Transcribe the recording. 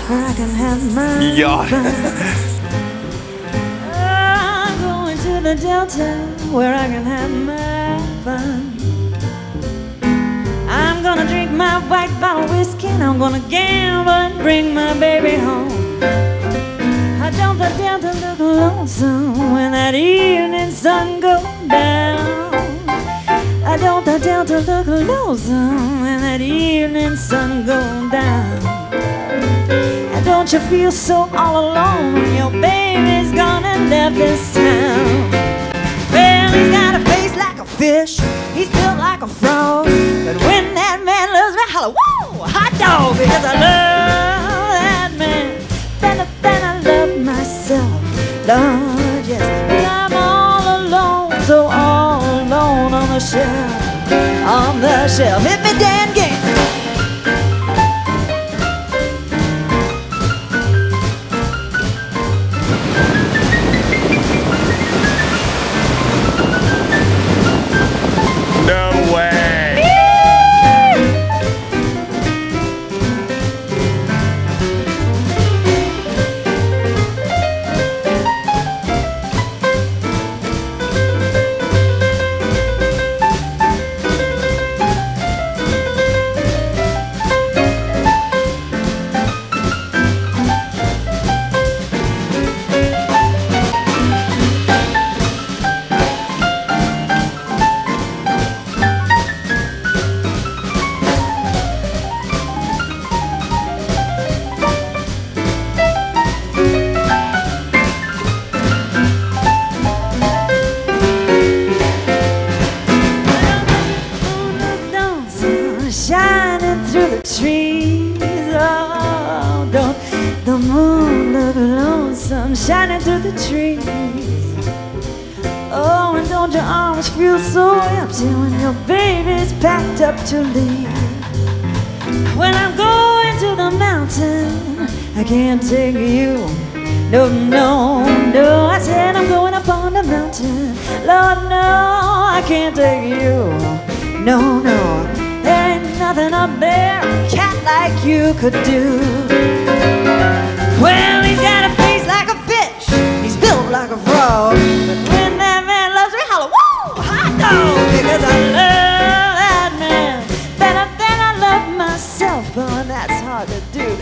where I can have my fun. I'm going to the Delta where I can have my fun. I'm gonna drink my white bottle whiskey and I'm gonna gamble and bring my baby home. I don't the Delta look lonesome when that evening sun goes down. I don't the Delta look lonesome when that evening sun goes down. And don't you feel so all alone when your baby's gone and left this town? Well, he's got a face like a fish, he's built like a frog, but when that man loves me, holla, whoa, hot dog, because I love that man better than I love myself. Lord, yes, but I'm all alone, so all alone on the shelf, on the shelf. Hit me, Dan Game. No way! Shining through the trees, oh, don't the moon look lonesome shining through the trees? Oh, and don't your arms feel so empty when your baby's packed up to leave? When I'm going to the mountain, I can't take you, no, no, no. I said I'm going up on the mountain, Lord, no, I can't take you, no, no. There ain't nothing up there a cat like you could do. Well, he's got a face like a fish, he's built like a frog, but when that man loves me, holla, whoa, hot dog, because I love that man better than I love myself. Oh, and that's hard to do.